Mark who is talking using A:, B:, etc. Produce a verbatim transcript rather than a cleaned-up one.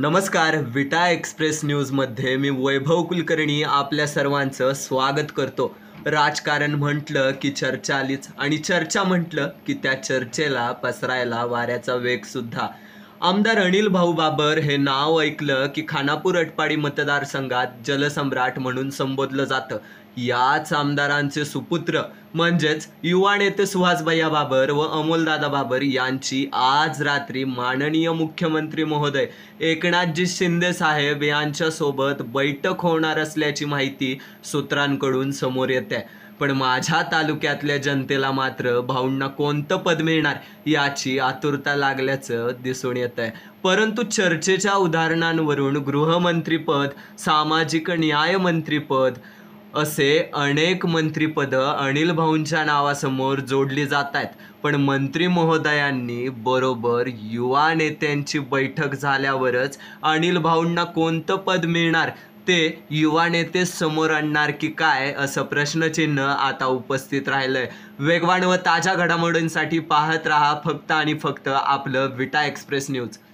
A: नमस्कार. विटा एक्सप्रेस न्यूजमध्ये मी वैभव कुलकर्णी आपल्या सर्वांचं स्वागत करतो. राजकारण म्हटलं की चर्चा आलीच आणि चर्चा म्हटलं की त्या चर्चेला पसरायला वाऱ्याचा वेगसुद्धा. आमदार अनिल भाऊ बाबर हे नाव ऐकलं की खानापूर अटपाडी मतदारसंघात जलसम्राट म्हणून संबोधलं जातं. याच आमदारांचे सुपुत्र म्हणजेच युवा नेते सुहासभैया बाबर व अमोलदादा बाबर यांची आज रात्री माननीय मुख्यमंत्री महोदय एकनाथजी शिंदे साहेब यांच्यासोबत बैठक होणार असल्याची माहिती सूत्रांकडून समोर येते. पण माझ्या तालुक्यातल्या जनतेला मात्र भाऊंना कोणतं पद मिळणार याची आतुरता लागल्याचं दिसून येत आहे. परंतु चर्चेच्या उदाहरणांवरून गृहमंत्रीपद, सामाजिक न्याय मंत्रीपद असे अनेक मंत्रिपदं अनिल भाऊंच्या नावासमोर जोडली जात आहेत. पण मंत्री महोदयांनी बरोबर युवा नेत्यांची बैठक झाल्यावरच अनिल भाऊंना कोणतं पद मिळणार ते युवा नेते समोर आणणार की काय असं प्रश्नचिन्ह आता उपस्थित राहिलंय. वेगवान व ताज्या घडामोडींसाठी पाहत रहा फक्त आणि फक्त आपलं विटा एक्सप्रेस न्यूज.